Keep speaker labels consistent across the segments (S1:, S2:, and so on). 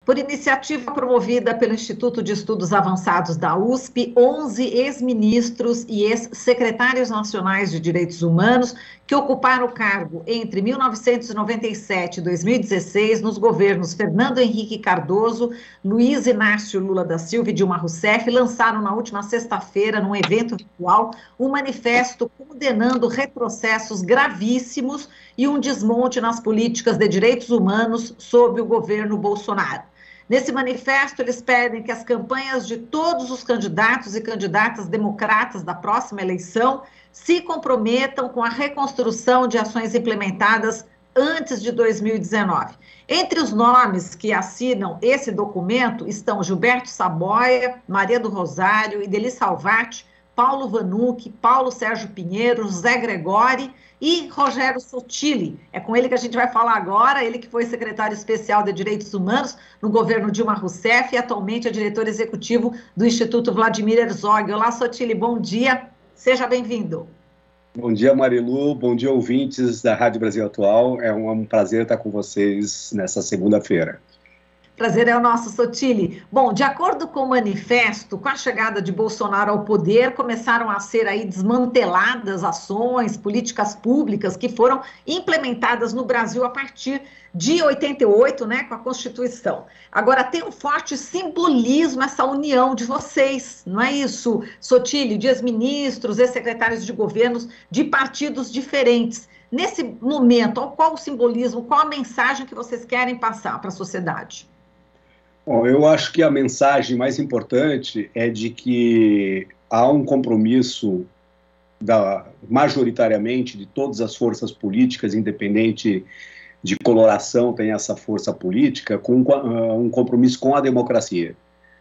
S1: Por iniciativa promovida pelo Instituto de Estudos Avançados da USP, 11 ex-ministros e ex-secretários nacionais de direitos humanos que ocuparam o cargo entre 1997 e 2016 nos governos Fernando Henrique Cardoso, Luiz Inácio Lula da Silva e Dilma Rousseff lançaram na última sexta-feira, num evento virtual, um manifesto condenando retrocessos gravíssimos e um desmonte nas políticas de direitos humanos sob o governo Bolsonaro. Nesse manifesto, eles pedem que as campanhas de todos os candidatos e candidatas democratas da próxima eleição se comprometam com a reconstrução de ações implementadas antes de 2019. Entre os nomes que assinam esse documento estão Gilberto Saboia, Maria do Rosário, Ideli Salvati, Paulo Vanucchi, Paulo Sérgio Pinheiro, José Gregori e Rogério Sotili. É com ele que a gente vai falar agora, ele que foi secretário especial de Direitos Humanos no governo Dilma Rousseff e atualmente é diretor executivo do Instituto Vladimir Herzog. Olá, Sotili, bom dia, seja bem-vindo.
S2: Bom dia, Marilu, bom dia, ouvintes da Rádio Brasil Atual. É um prazer estar com vocês nessa segunda-feira.
S1: Prazer é o nosso, Sotili. Bom, de acordo com o manifesto, com a chegada de Bolsonaro ao poder, começaram a ser aí desmanteladas ações, políticas públicas que foram implementadas no Brasil a partir de 88, né, com a Constituição. Agora, tem um forte simbolismo essa união de vocês, não é isso, Sotili? De ex-ministros, ex-secretários de governos de partidos diferentes. Nesse momento, qual o simbolismo, qual a mensagem que vocês querem passar para a sociedade?
S2: Bom, eu acho que a mensagem mais importante é de que há um compromisso majoritariamente de todas as forças políticas, independente de coloração, tem essa força política, com um compromisso com a democracia.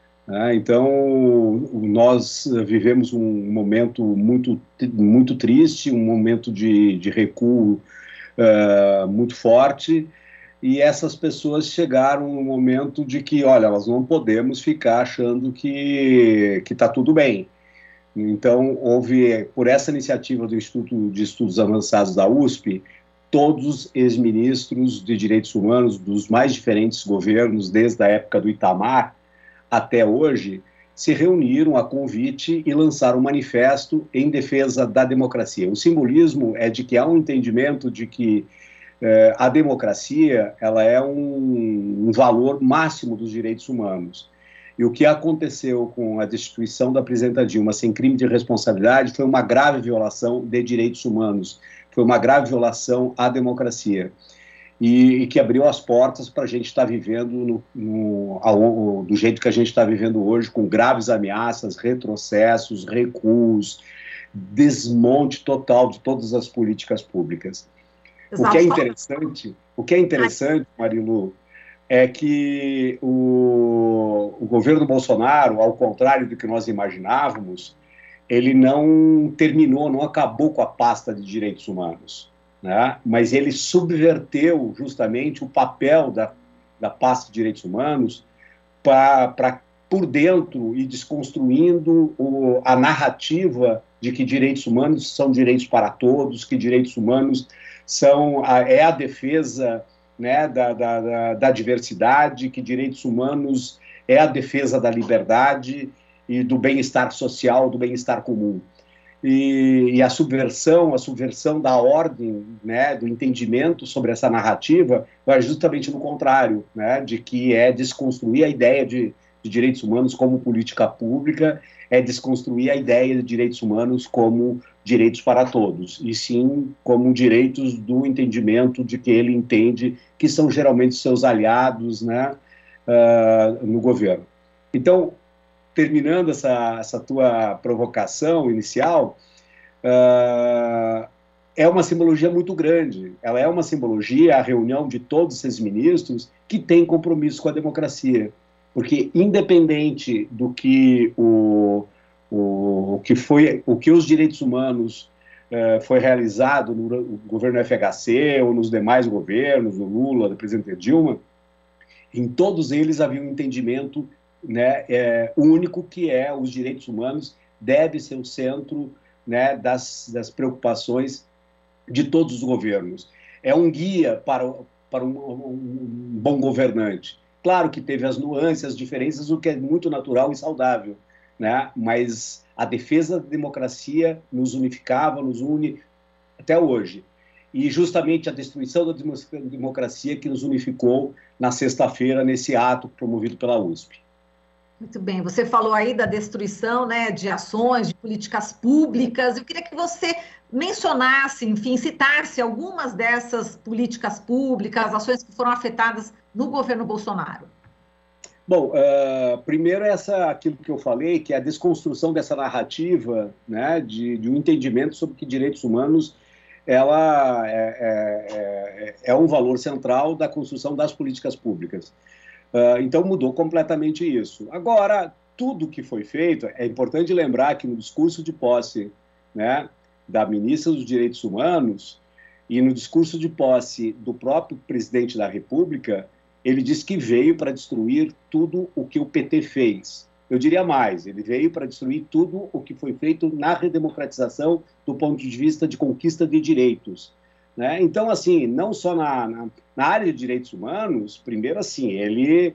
S2: Então, nós vivemos um momento muito triste, um momento de recuo muito forte, e essas pessoas chegaram no momento de que, olha, nós não podemos ficar achando que está tudo bem. Então, houve, por essa iniciativa do Instituto de Estudos Avançados da USP, todos os ex-ministros de direitos humanos dos mais diferentes governos, desde a época do Itamar até hoje, se reuniram a convite e lançaram um manifesto em defesa da democracia. O simbolismo é de que há um entendimento de que a democracia ela é um valor máximo dos direitos humanos. E o que aconteceu com a destituição da presidenta Dilma sem crime de responsabilidade foi uma grave violação de direitos humanos, foi uma grave violação à democracia. E que abriu as portas para a gente estar vivendo do jeito que a gente está vivendo hoje, com graves ameaças, retrocessos, recuos, desmonte total de todas as políticas públicas. O que é interessante, Marilu, é que o governo Bolsonaro, ao contrário do que nós imaginávamos, ele não terminou, não acabou com a pasta de direitos humanos, né? Mas ele subverteu justamente o papel da pasta de direitos humanos por dentro e desconstruindo a narrativa de que direitos humanos são direitos para todos, que direitos humanos é a defesa, né, da diversidade, que direitos humanos é a defesa da liberdade e do bem-estar social, do bem-estar comum. E a subversão da ordem, né, do entendimento sobre essa narrativa vai justamente no contrário, né, de que é desconstruir a ideia de direitos humanos como política pública, é desconstruir a ideia de direitos humanos como direitos para todos, e sim como direitos do entendimento de que ele entende que são geralmente seus aliados, né, no governo. Então, terminando essa tua provocação inicial, é uma simbologia muito grande. Ela é uma simbologia, a reunião de todos esses ministros que tem compromisso com a democracia. Porque, independente do que os direitos humanos foi realizado no governo FHC ou nos demais governos, do Lula, do presidente Dilma, em todos eles havia um entendimento, né, único, que os direitos humanos devem ser o centro, né, das preocupações de todos os governos. É um guia para um bom governante. Claro que teve as nuances, as diferenças, o que é muito natural e saudável, né? Mas a defesa da democracia nos unificava, nos une até hoje. E justamente a destruição da democracia que nos unificou na sexta-feira, nesse ato promovido pela USP.
S1: Muito bem, você falou aí da destruição, né, de ações, de políticas públicas. Eu queria que você mencionasse, enfim, citasse algumas dessas políticas públicas, ações que foram afetadas no governo Bolsonaro.
S2: Bom, primeiro aquilo que eu falei, que é a desconstrução dessa narrativa, né, de um entendimento sobre que direitos humanos ela é um valor central da construção das políticas públicas. Então mudou completamente isso. Agora, tudo que foi feito, é importante lembrar que no discurso de posse, né, da ministra dos Direitos Humanos e no discurso de posse do próprio presidente da República, ele disse que veio para destruir tudo o que o PT fez. Eu diria mais, ele veio para destruir tudo o que foi feito na redemocratização do ponto de vista de conquista de direitos. Né? Então, assim, não só na área de direitos humanos, primeiro, assim, ele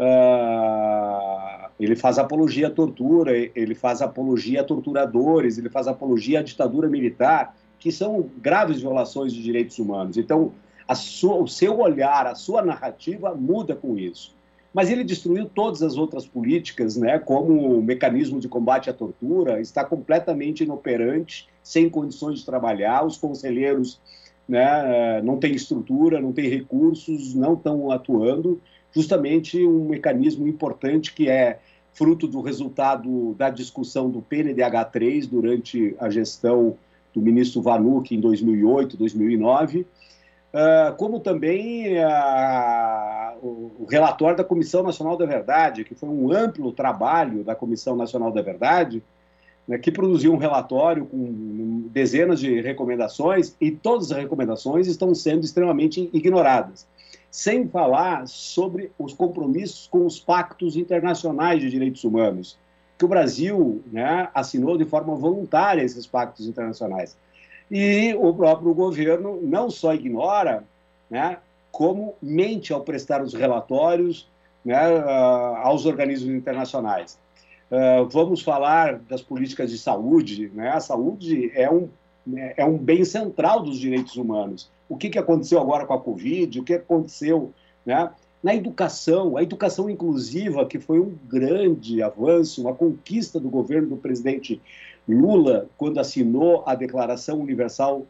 S2: faz apologia à tortura, ele faz apologia a torturadores, ele faz apologia à ditadura militar, que são graves violações de direitos humanos. Então, o seu olhar, a sua narrativa muda com isso. Mas ele destruiu todas as outras políticas, né, como o mecanismo de combate à tortura, está completamente inoperante, sem condições de trabalhar, os conselheiros, né, não têm estrutura, não têm recursos, não estão atuando, justamente um mecanismo importante que é fruto do resultado da discussão do PNDH3 durante a gestão do ministro Vanuc em 2008, 2009, como também o relatório da Comissão Nacional da Verdade, que foi um amplo trabalho da Comissão Nacional da Verdade, né, que produziu um relatório com dezenas de recomendações, e todas as recomendações estão sendo extremamente ignoradas. Sem falar sobre os compromissos com os pactos internacionais de direitos humanos, que o Brasil, né, assinou de forma voluntária esses pactos internacionais. E o próprio governo não só ignora, né, como mente ao prestar os relatórios, né, aos organismos internacionais. Vamos falar das políticas de saúde, né? A saúde é um bem central dos direitos humanos. O que aconteceu agora com a Covid, o que aconteceu, né, na educação, a educação inclusiva, que foi um grande avanço, uma conquista do governo do presidente Lula, quando assinou a Declaração Universal,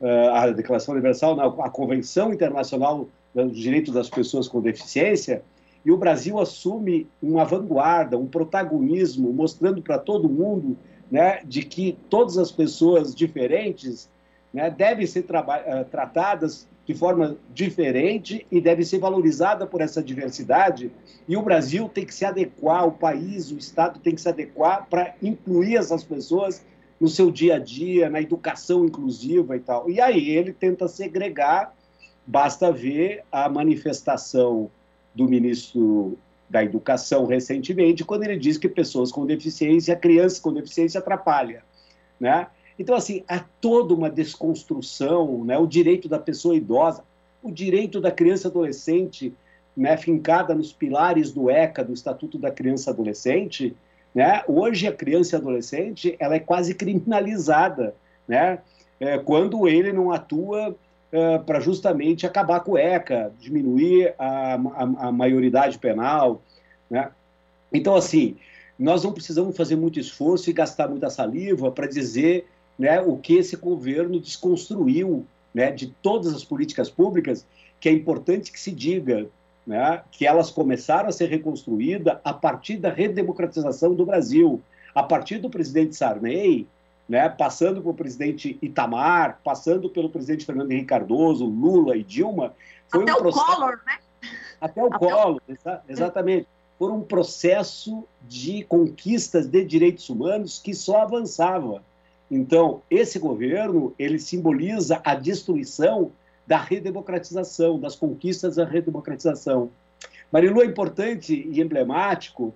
S2: a Convenção Internacional dos Direitos das Pessoas com Deficiência, e o Brasil assume uma vanguarda, um protagonismo, mostrando para todo mundo, né, de que todas as pessoas diferentes, né, devem ser tratadas de forma diferente e devem ser valorizadas por essa diversidade, e o Brasil tem que se adequar, o país, o Estado tem que se adequar para incluir essas pessoas no seu dia a dia, na educação inclusiva e tal. E aí ele tenta segregar, basta ver a manifestação do ministro da Educação recentemente, quando ele diz que pessoas com deficiência, crianças com deficiência atrapalham, né? Então, assim, há toda uma desconstrução, né? O direito da pessoa idosa, o direito da criança e adolescente, né, fincada nos pilares do ECA, do Estatuto da Criança e Adolescente, né? Hoje a criança e adolescente ela é quase criminalizada, né? Quando ele não atua para justamente acabar com o ECA, diminuir a maioridade penal, né? Então, assim, nós não precisamos fazer muito esforço e gastar muita saliva para dizer, né, o que esse governo desconstruiu, né, de todas as políticas públicas, que é importante que se diga, né, que elas começaram a ser reconstruídas a partir da redemocratização do Brasil, a partir do presidente Sarney, né, passando pelo presidente Itamar, passando pelo presidente Fernando Henrique Cardoso, Lula e Dilma. Foi
S1: até
S2: um processo...
S1: o Collor, né?
S2: Até o Collor, exatamente. Foi um processo de conquistas de direitos humanos que só avançava. Então, esse governo, ele simboliza a destruição da redemocratização, das conquistas da redemocratização. Marilu, é importante e emblemático,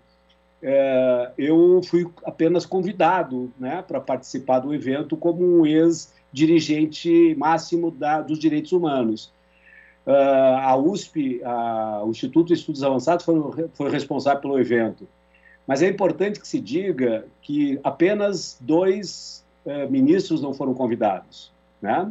S2: eu fui apenas convidado, né, para participar do evento como um ex-dirigente máximo dos direitos humanos. A USP, o Instituto de Estudos Avançados, foi responsável pelo evento. Mas é importante que se diga que apenas 2 ministros não foram convidados, né?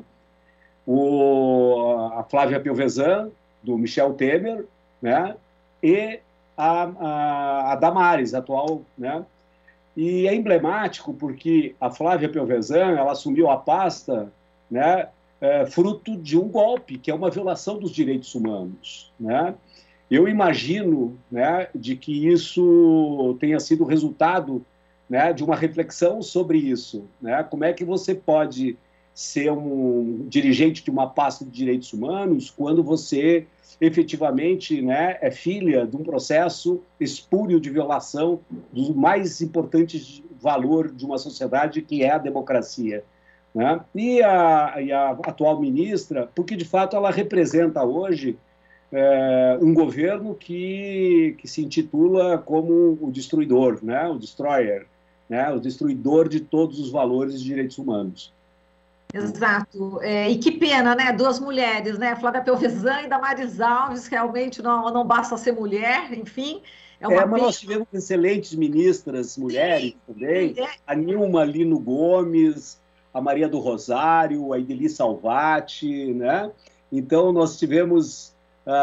S2: A Flávia Pelvezan, do Michel Temer, né? E a Damares, atual, né? E é emblemático porque a Flávia Pelvezan, ela assumiu a pasta, né, fruto de um golpe, que é uma violação dos direitos humanos, né? Eu imagino, né, de que isso tenha sido resultado, né, de uma reflexão sobre isso, né? Como é que você pode ser um dirigente de uma pasta de direitos humanos quando você efetivamente, né, é filha de um processo espúrio de violação do mais importante valor de uma sociedade, que é a democracia, né? E a atual ministra, porque de fato ela representa hoje um governo que se intitula como o destruidor, né? O destroyer, né? O destruidor de todos os valores de direitos humanos.
S1: Exato. E que pena, né? 2 mulheres, né? Flávia Pelvezan e Damares Alves, realmente não basta ser mulher, enfim, é uma
S2: Mas
S1: pena.
S2: nós tivemos excelentes ministras, mulheres
S1: Sim,
S2: também,
S1: sim,
S2: a Nilma Lino Gomes, a Maria do Rosário, a Ideli Salvati, né? Então nós tivemos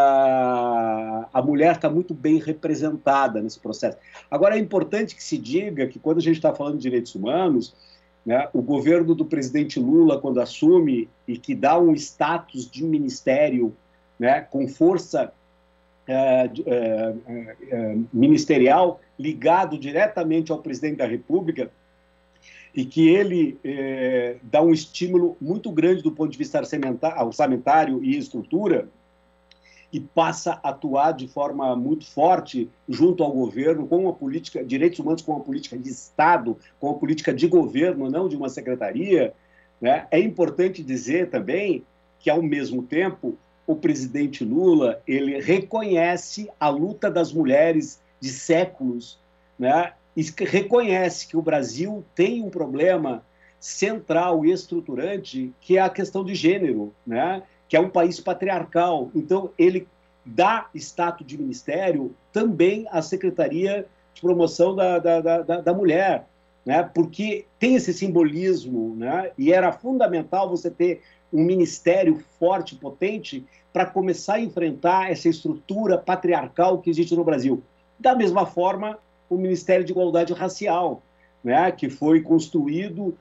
S2: a mulher está muito bem representada nesse processo. Agora é importante que se diga que quando a gente está falando de direitos humanos, né, o governo do presidente Lula, quando assume e que dá um status de ministério, né, com força ministerial ligado diretamente ao presidente da República, e que ele dá um estímulo muito grande do ponto de vista orçamentário e estrutura, e passa a atuar de forma muito forte junto ao governo, com uma política, direitos humanos com uma política de Estado, com uma política de governo, não de uma secretaria, né? É importante dizer também que, ao mesmo tempo, o presidente Lula, ele reconhece a luta das mulheres de séculos, né? E reconhece que o Brasil tem um problema central e estruturante, que é a questão de gênero, né? Que é um país patriarcal. Então, ele dá status de ministério também à Secretaria de Promoção da Mulher, né? Porque tem esse simbolismo, né? E era fundamental você ter um ministério forte, potente, para começar a enfrentar essa estrutura patriarcal que existe no Brasil. Da mesma forma, o Ministério de Igualdade Racial, né? Que foi construído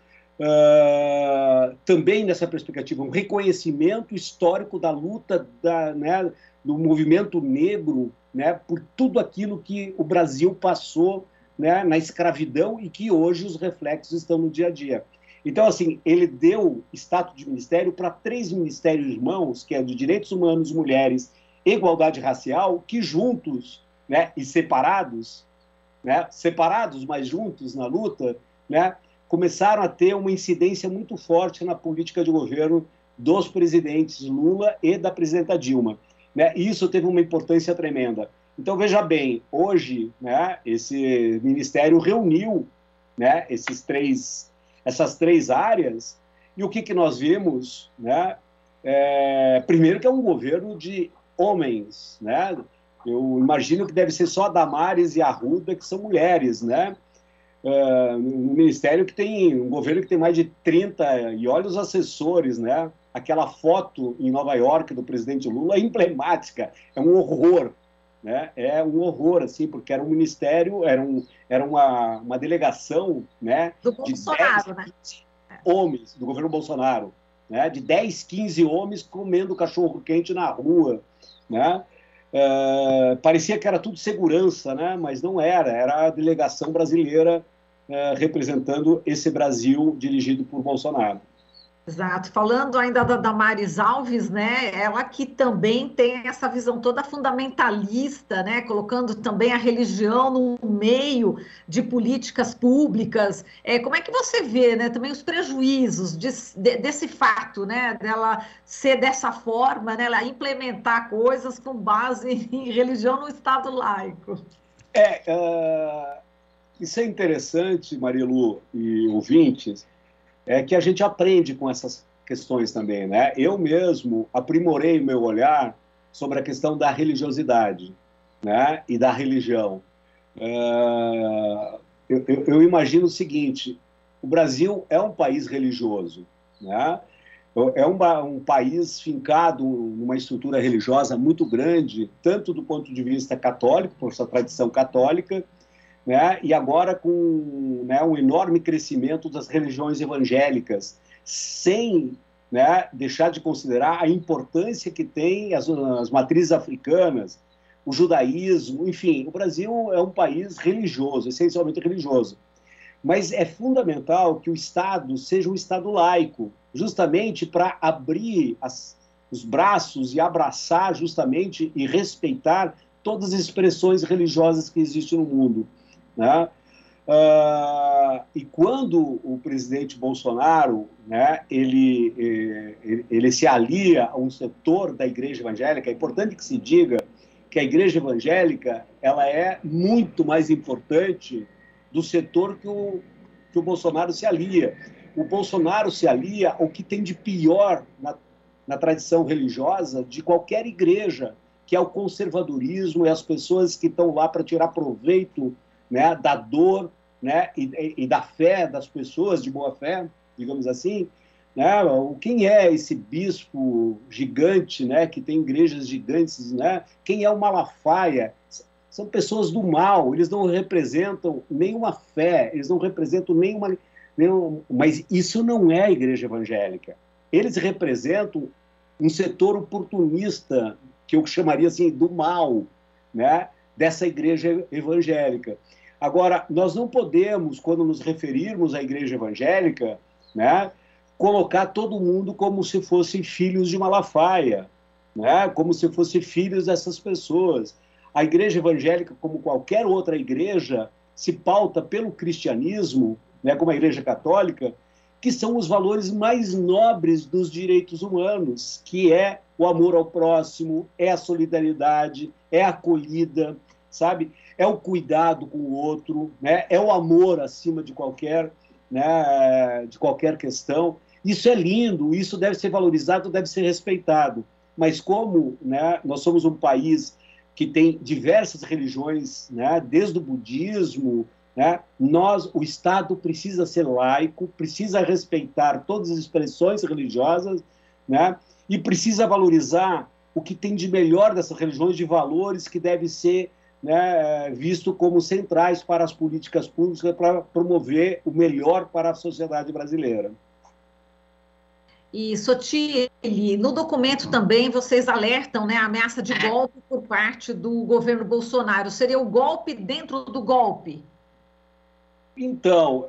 S2: também nessa perspectiva, um reconhecimento histórico da luta né, do movimento negro, né, por tudo aquilo que o Brasil passou, né, na escravidão, e que hoje os reflexos estão no dia a dia. Então, assim, ele deu status de ministério para 3 ministérios irmãos, que é de Direitos Humanos, Mulheres e Igualdade Racial, que juntos, né, e separados, né, separados, mas juntos na luta, né, começaram a ter uma incidência muito forte na política de governo dos presidentes Lula e da presidenta Dilma, né? E isso teve uma importância tremenda. Então, veja bem, hoje, né, esse ministério reuniu, né, essas três áreas, e o que nós vimos, né? Primeiro que é um governo de homens, né? Eu imagino que deve ser só a Damares e a Arruda, que são mulheres, né? Um ministério que tem, um governo que tem mais de 30, e olha os assessores, né? Aquela foto em Nova York do presidente Lula é emblemática, é um horror, né? É um horror, assim, porque era um ministério, era uma delegação, né?
S1: Do Bolsonaro, né?
S2: Homens, do governo Bolsonaro, né? De 10, 15 homens comendo cachorro-quente na rua, né? Parecia que era tudo segurança, né? Mas não era, era a delegação brasileira representando esse Brasil dirigido por Bolsonaro.
S1: Exato. Falando ainda da Damares Alves, né? Ela que também tem essa visão toda fundamentalista, né? Colocando também a religião no meio de políticas públicas. Como é que você vê, né? Também os prejuízos desse fato, né? Dela ser dessa forma, né? Ela implementar coisas com base em religião no Estado laico.
S2: Isso é interessante, Marilu e ouvintes, que a gente aprende com essas questões também, né? Eu mesmo aprimorei o meu olhar sobre a questão da religiosidade, né? E da religião. Eu imagino o seguinte: o Brasil é um país religioso, né? É um país fincado numa estrutura religiosa muito grande, tanto do ponto de vista católico, por sua tradição católica, né? E agora com, né, um enorme crescimento das religiões evangélicas, sem, né, deixar de considerar a importância que tem as matrizes africanas, o judaísmo, enfim, o Brasil é um país religioso, essencialmente religioso. Mas é fundamental que o Estado seja um Estado laico, justamente para abrir os braços e abraçar justamente e respeitar todas as expressões religiosas que existem no mundo, né? E quando o presidente Bolsonaro, né, ele se alia a um setor da igreja evangélica, é importante que se diga que a igreja evangélica ela é muito mais importante do setor que o Bolsonaro se alia. O Bolsonaro se alia ao que tem de pior na tradição religiosa de qualquer igreja, que é o conservadorismo e as pessoas que estão lá para tirar proveito, né, da dor, né, e da fé das pessoas de boa fé, digamos assim, né? Quem é esse bispo gigante, né, que tem igrejas gigantes, né? Quem é o Malafaia? São pessoas do mal, eles não representam nenhuma fé, eles não representam nenhuma... Mas isso não é a igreja evangélica. Eles representam um setor oportunista, que eu chamaria assim, do mal, né, dessa igreja evangélica. Agora, nós não podemos, quando nos referirmos à igreja evangélica, né, colocar todo mundo como se fossem filhos de Malafaia, né, como se fossem filhos dessas pessoas. A igreja evangélica, como qualquer outra igreja, se pauta pelo cristianismo, né, como a igreja católica, que são os valores mais nobres dos direitos humanos, que é o amor ao próximo, é a solidariedade, é a acolhida, sabe? É o cuidado com o outro, né? É o amor acima de qualquer, né, de qualquer questão. Isso é lindo, isso deve ser valorizado, deve ser respeitado. Mas como, né, nós somos um país que tem diversas religiões, né, desde o budismo, né, o Estado precisa ser laico, precisa respeitar todas as expressões religiosas, né, e precisa valorizar o que tem de melhor dessas religiões, de valores que devem ser, né, visto como centrais para as políticas públicas para promover o melhor para a sociedade brasileira.
S1: E, Sotile, no documento também vocês alertam, né, a ameaça de golpe por parte do governo Bolsonaro. Seria o golpe dentro do golpe?
S2: Então,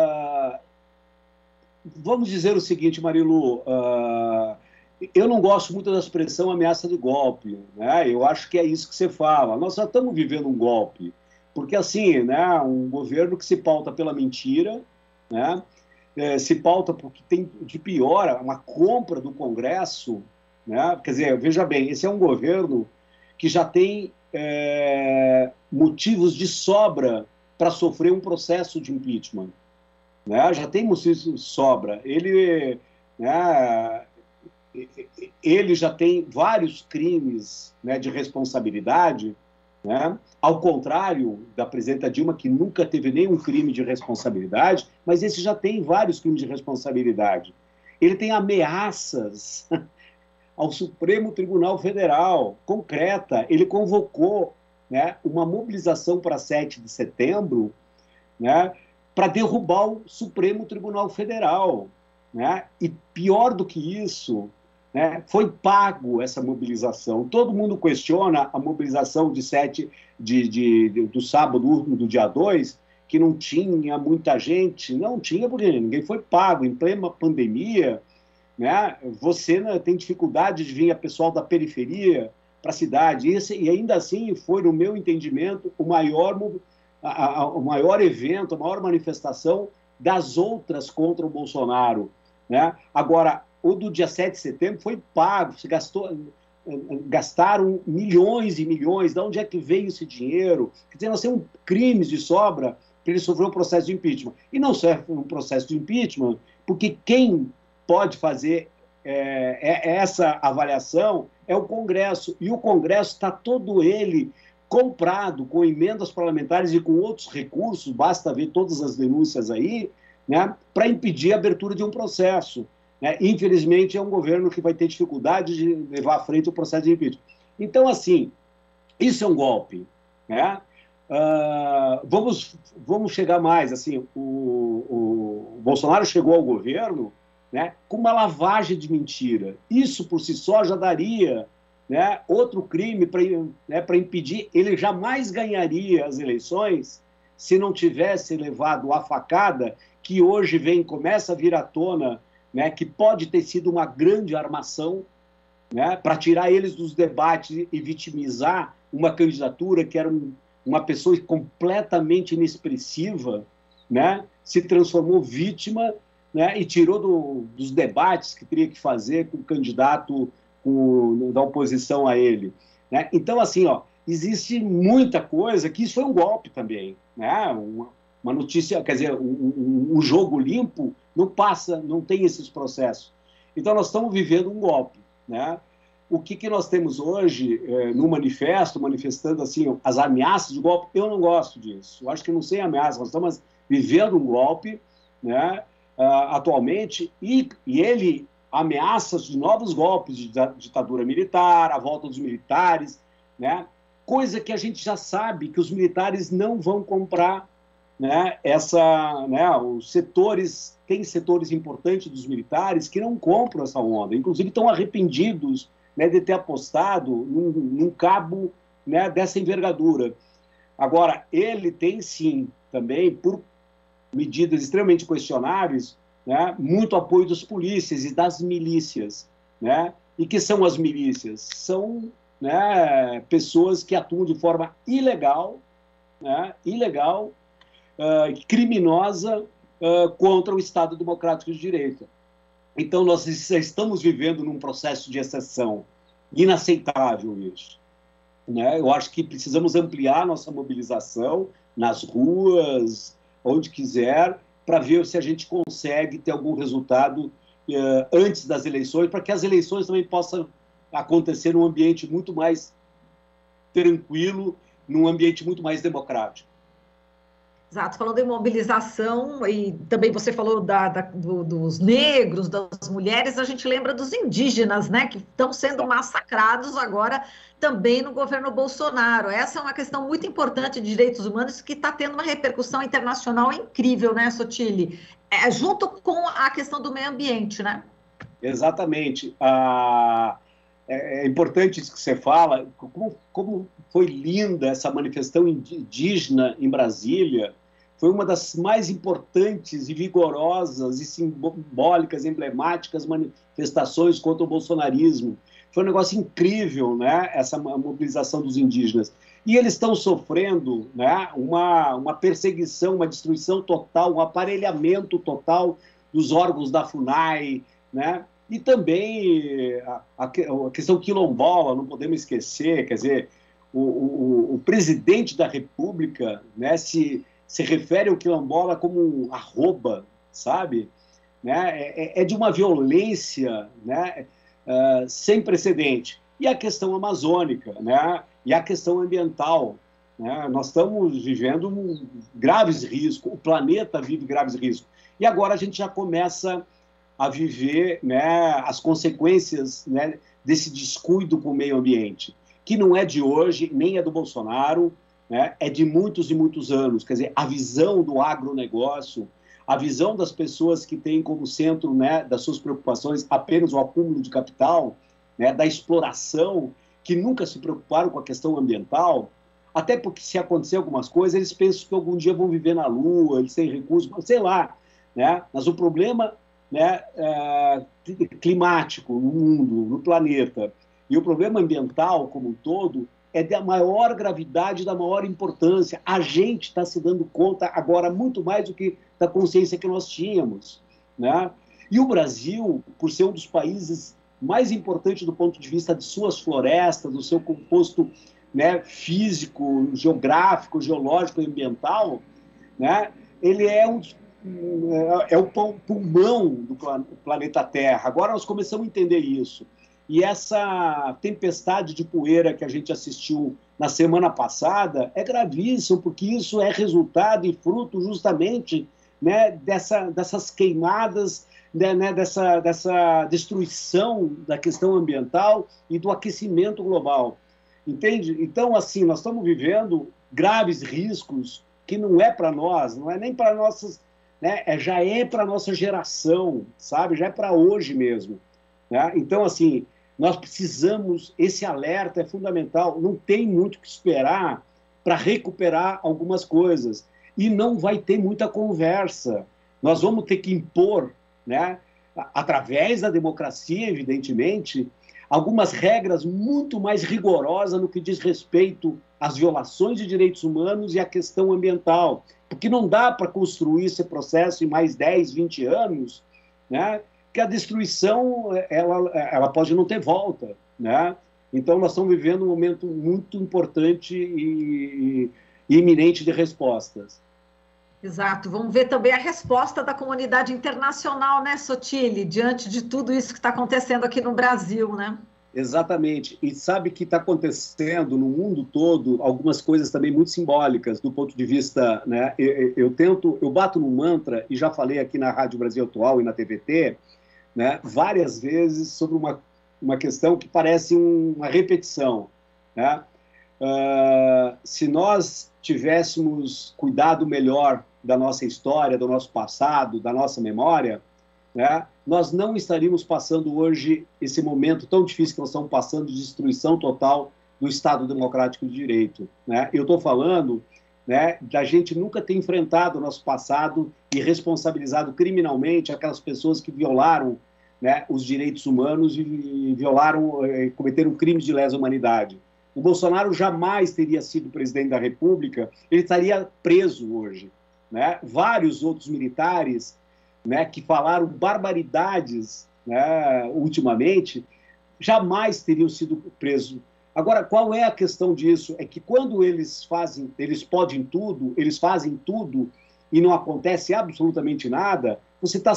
S2: vamos dizer o seguinte, Marilu, eu não gosto muito da expressão ameaça de golpe, né? Eu acho que é isso que você fala. Nós já estamos vivendo um golpe, porque assim, né, um governo que se pauta pela mentira, né, se pauta porque tem de pior uma compra do Congresso, né? Quer dizer, veja bem, esse é um governo que já tem motivos de sobra para sofrer um processo de impeachment, né? Já tem motivos de sobra. Né, ele já tem vários crimes, né, de responsabilidade, né? Ao contrário da presidenta Dilma, que nunca teve nenhum crime de responsabilidade, mas esse já tem vários crimes de responsabilidade. Ele tem ameaças ao Supremo Tribunal Federal, concreta. Ele convocou, né, uma mobilização para 7 de setembro, né, para derrubar o Supremo Tribunal Federal, né? E pior do que isso, né, foi pago essa mobilização. Todo mundo questiona a mobilização de 7 do sábado, do dia 2, que não tinha muita gente. Não tinha, porque ninguém foi pago. Em plena pandemia, né, você, né, tem dificuldade de vir a pessoal da periferia para a cidade. E ainda assim foi, no meu entendimento, o maior evento, a maior manifestação das outras contra o Bolsonaro, né? Agora, o do dia 7 de setembro foi pago, gastaram milhões e milhões. De onde é que veio esse dinheiro? Quer dizer, nós temos crimes de sobra para ele sofrer um processo de impeachment. E não serve um processo de impeachment, porque quem pode fazer essa avaliação é o Congresso, e o Congresso está todo ele comprado com emendas parlamentares e com outros recursos, basta ver todas as denúncias aí, né, para impedir a abertura de um processo. Né? Infelizmente, é um governo que vai ter dificuldade de levar à frente o processo de impeachment. Então, assim, isso é um golpe. Né? Vamos chegar mais. Assim, o Bolsonaro chegou ao governo, né, com uma lavagem de mentira. Isso, por si só, já daria, né, outro crime para impedir. Ele jamais ganharia as eleições se não tivesse levado a facada que hoje começa a vir à tona, né, que pode ter sido uma grande armação, né, para tirar eles dos debates e vitimizar uma candidatura que era uma pessoa completamente inexpressiva, né, se transformou vítima, né, e tirou dos debates que teria que fazer com o candidato da oposição a ele. Né? Então, assim, existe muita coisa que isso foi um golpe também. Né? Uma notícia, quer dizer, um jogo limpo não passa, não tem esses processos. Então, nós estamos vivendo um golpe. Né? O que nós temos hoje no manifesto, manifestando assim, as ameaças de golpe, eu não gosto disso. Eu acho que não sei ameaça, nós estamos vivendo um golpe, né? Atualmente, e ele ameaça de novos golpes de ditadura militar, a volta dos militares, né? Coisa que a gente já sabe que os militares não vão comprar, né? Os setores, tem setores importantes dos militares que não compram essa onda, inclusive estão arrependidos, né, de ter apostado num cabo, né, dessa envergadura. Agora, ele tem sim, também, por medidas extremamente questionáveis, né, muito apoio dos polícias e das milícias. Né? E que são as milícias? São, né, pessoas que atuam de forma ilegal, né, criminosa, contra o Estado Democrático de Direito. Então, nós estamos vivendo num processo de exceção. Inaceitável isso. Né? Eu acho que precisamos ampliar nossa mobilização nas ruas, onde quiser, para ver se a gente consegue ter algum resultado antes das eleições, para que as eleições também possam acontecer num ambiente muito mais tranquilo, num ambiente muito mais democrático.
S1: Exato, falando em mobilização, e também você falou dos negros, das mulheres, a gente lembra dos indígenas, né, que estão sendo massacrados agora também no governo Bolsonaro. Essa é uma questão muito importante de direitos humanos que está tendo uma repercussão internacional incrível, né, Sotile? Junto com a questão do meio ambiente, né?
S2: Exatamente. É importante isso que você fala, como foi linda essa manifestação indígena em Brasília. Foi uma das mais importantes e vigorosas e simbólicas, emblemáticas manifestações contra o bolsonarismo. Foi um negócio incrível, né, essa mobilização dos indígenas. E eles estão sofrendo, né, uma perseguição, uma destruição total, um aparelhamento total dos órgãos da FUNAI, né? E também a questão quilombola, não podemos esquecer, quer dizer, o presidente da República, né, se refere ao quilombola como um arroba, sabe? Né? É de uma violência, né, sem precedente. E a questão amazônica, né, e a questão ambiental. Né? Nós estamos vivendo graves riscos, o planeta vive graves riscos. E agora a gente já começa a viver, né, as consequências, né, desse descuido com o meio ambiente, que não é de hoje, nem é do Bolsonaro, né, é de muitos e muitos anos. Quer dizer, a visão do agronegócio, a visão das pessoas que têm como centro, né, das suas preocupações apenas o acúmulo de capital, né, da exploração, que nunca se preocuparam com a questão ambiental, até porque se acontecer algumas coisas, eles pensam que algum dia vão viver na Lua, eles têm recursos, sei lá. Né? Mas o problema, né, climático no mundo, no planeta, e o problema ambiental como um todo é da maior gravidade, da maior importância. A gente está se dando conta agora muito mais do que da consciência que nós tínhamos. Né? E o Brasil, por ser um dos países mais importantes do ponto de vista de suas florestas, do seu composto, né, físico, geográfico, geológico e ambiental, né, ele é é o pulmão do planeta Terra. Agora nós começamos a entender isso. E essa tempestade de poeira que a gente assistiu na semana passada é gravíssimo, porque isso é resultado e fruto justamente, né, dessas queimadas, né, dessa destruição da questão ambiental e do aquecimento global. Entende? Então, assim, nós estamos vivendo graves riscos que não é para nós, não é nem para nossas, né, já é para a nossa geração, sabe? Já é para hoje mesmo. Né? Então, assim, nós precisamos, esse alerta é fundamental, não tem muito o que esperar para recuperar algumas coisas. E não vai ter muita conversa. Nós vamos ter que impor, né, através da democracia, evidentemente, algumas regras muito mais rigorosas no que diz respeito às violações de direitos humanos e à questão ambiental. Porque não dá para construir esse processo em mais 10, 20 anos, né? Que a destruição ela pode não ter volta, né? Então, nós estamos vivendo um momento muito importante e iminente de respostas.
S1: Exato. Vamos ver também a resposta da comunidade internacional, né, Sotilli, diante de tudo isso que está acontecendo aqui no Brasil, né?
S2: Exatamente. E sabe que está acontecendo no mundo todo algumas coisas também muito simbólicas do ponto de vista, né? Eu bato no mantra, e já falei aqui na Rádio Brasil Atual e na TVT, né, várias vezes sobre uma questão que parece uma repetição, né? Se nós tivéssemos cuidado melhor da nossa história, do nosso passado, da nossa memória, né, nós não estaríamos passando hoje esse momento tão difícil que nós estamos passando de destruição total do Estado Democrático de Direito. Né? Eu estou falando, né, da gente nunca ter enfrentado o nosso passado e responsabilizado criminalmente aquelas pessoas que violaram, né, os direitos humanos e cometeram crimes de lesa humanidade. O Bolsonaro jamais teria sido presidente da República, ele estaria preso hoje. Né? Vários outros militares, né, que falaram barbaridades, né, ultimamente, jamais teriam sido presos. Agora, qual é a questão disso? É que quando eles podem tudo, eles fazem tudo e não acontece absolutamente nada, você está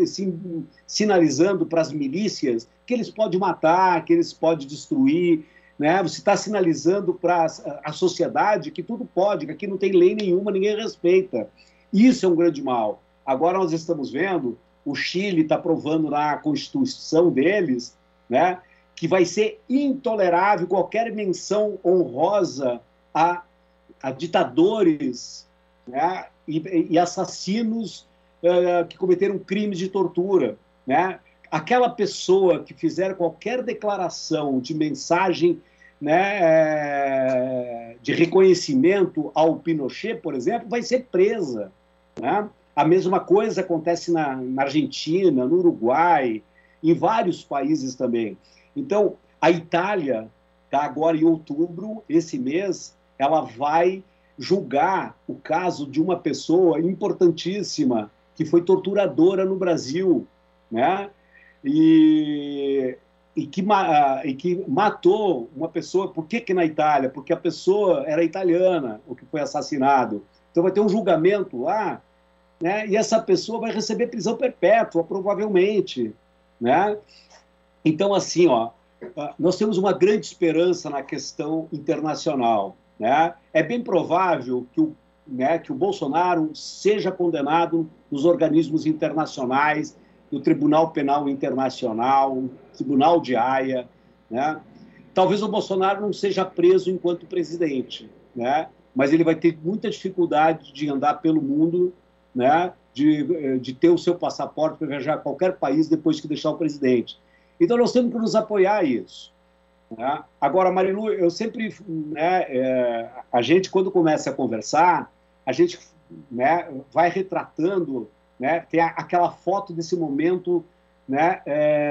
S2: sinalizando para as milícias que eles podem matar, que eles podem destruir, né? Você está sinalizando para a sociedade que tudo pode, que aqui não tem lei nenhuma, ninguém respeita. Isso é um grande mal. Agora nós estamos vendo, o Chile está aprovando na Constituição deles, né, que vai ser intolerável qualquer menção honrosa a ditadores, né, e assassinos que cometeram crimes de tortura. Né? Aquela pessoa que fizer qualquer declaração de mensagem, né, de reconhecimento ao Pinochet, por exemplo, vai ser presa. Né? A mesma coisa acontece na Argentina, no Uruguai, em vários países também. Então, a Itália, tá, agora em outubro, esse mês, ela vai julgar o caso de uma pessoa importantíssima que foi torturadora no Brasil, né? E que matou uma pessoa. Por que na Itália? Porque a pessoa era italiana, o que foi assassinado. Então vai ter um julgamento lá, né? E essa pessoa vai receber prisão perpétua, provavelmente. Né? Então, assim, ó, nós temos uma grande esperança na questão internacional. Né? É bem provável que o Bolsonaro seja condenado nos organismos internacionais, no Tribunal Penal Internacional, no Tribunal de Haia. Né? Talvez o Bolsonaro não seja preso enquanto presidente, né? Mas ele vai ter muita dificuldade de andar pelo mundo, né? de ter o seu passaporte para viajar a qualquer país depois que deixar o presidente. Então, nós temos que nos apoiar a isso. Né? Agora, Marilu, eu sempre... Né, a gente, quando começa a conversar, a gente, né, vai retratando, né, tem aquela foto desse momento, né,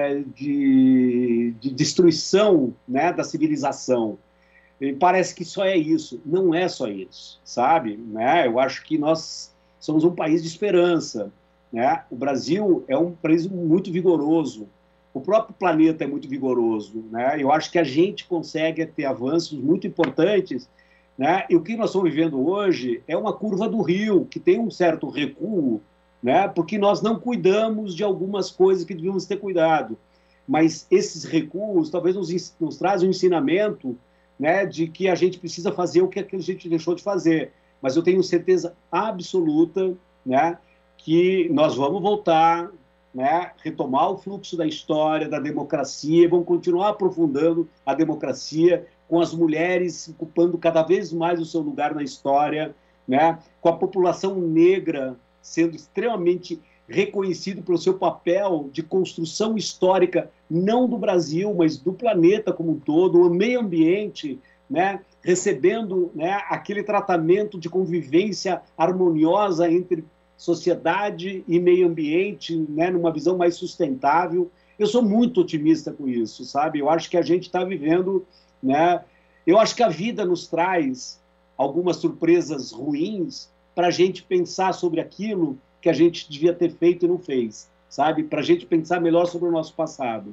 S2: de destruição, né, da civilização. E parece que só é isso. Não é só isso, sabe? Né? Eu acho que nós somos um país de esperança. Né? O Brasil é um país muito vigoroso. O próprio planeta é muito vigoroso. Né? Eu acho que a gente consegue ter avanços muito importantes. Né? E o que nós estamos vivendo hoje é uma curva do rio, que tem um certo recuo, né? Porque nós não cuidamos de algumas coisas que devíamos ter cuidado. Mas esses recuos talvez nos trazem um ensinamento, né, de que a gente precisa fazer o que a gente deixou de fazer. Mas eu tenho certeza absoluta, né, que nós vamos voltar, né, retomar o fluxo da história, da democracia, vamos continuar aprofundando a democracia, com as mulheres ocupando cada vez mais o seu lugar na história, né, com a população negra sendo extremamente reconhecido pelo seu papel de construção histórica, não do Brasil, mas do planeta como um todo, o meio ambiente, né, recebendo, né, aquele tratamento de convivência harmoniosa entre sociedade e meio ambiente, né, numa visão mais sustentável. Eu sou muito otimista com isso, sabe? Eu acho que a gente está vivendo, né, eu acho que a vida nos traz algumas surpresas ruins para a gente pensar sobre aquilo que a gente devia ter feito e não fez, sabe? Para a gente pensar melhor sobre o nosso passado.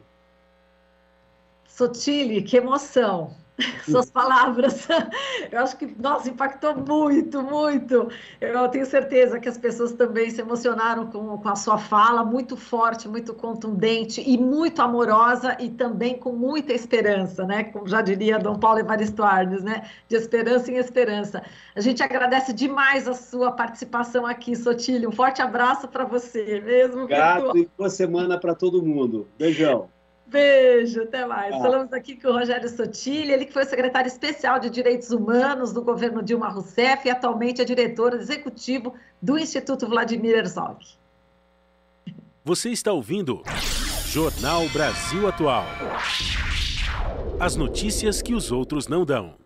S1: Sotile, que emoção! Suas palavras, eu acho que, nossa, impactou muito, muito. Eu tenho certeza que as pessoas também se emocionaram com a sua fala, muito forte, muito contundente e muito amorosa e também com muita esperança, né? Como já diria Dom Paulo Evaristo Arnes, né? De esperança em esperança. A gente agradece demais a sua participação aqui, Sotile. Um forte abraço para você, mesmo.
S2: Obrigado e boa semana para todo mundo. Beijão.
S1: Beijo, até mais. Falamos aqui com o Rogério Sotile, ele que foi secretário especial de Direitos Humanos do governo Dilma Rousseff e atualmente é diretor executivo do Instituto Vladimir Herzog.
S3: Você está ouvindo Jornal Brasil Atual. As notícias que os outros não dão.